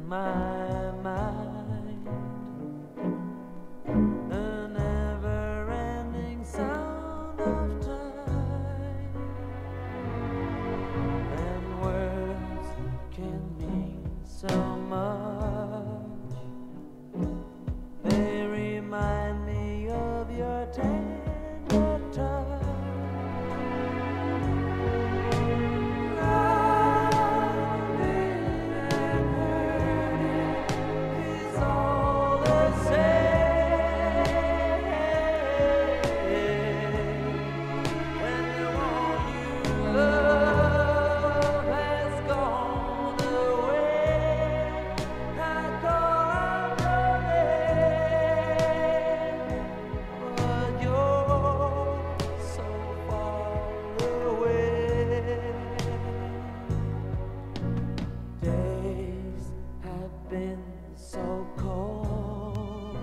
my mind, the never-ending sound of time, and words can mean so much. They remind me of your tender touch. Been so cold,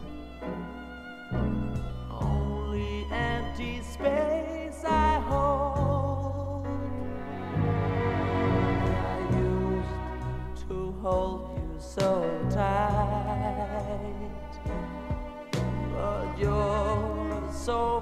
only empty space I hold. I used to hold you so tight, but you're so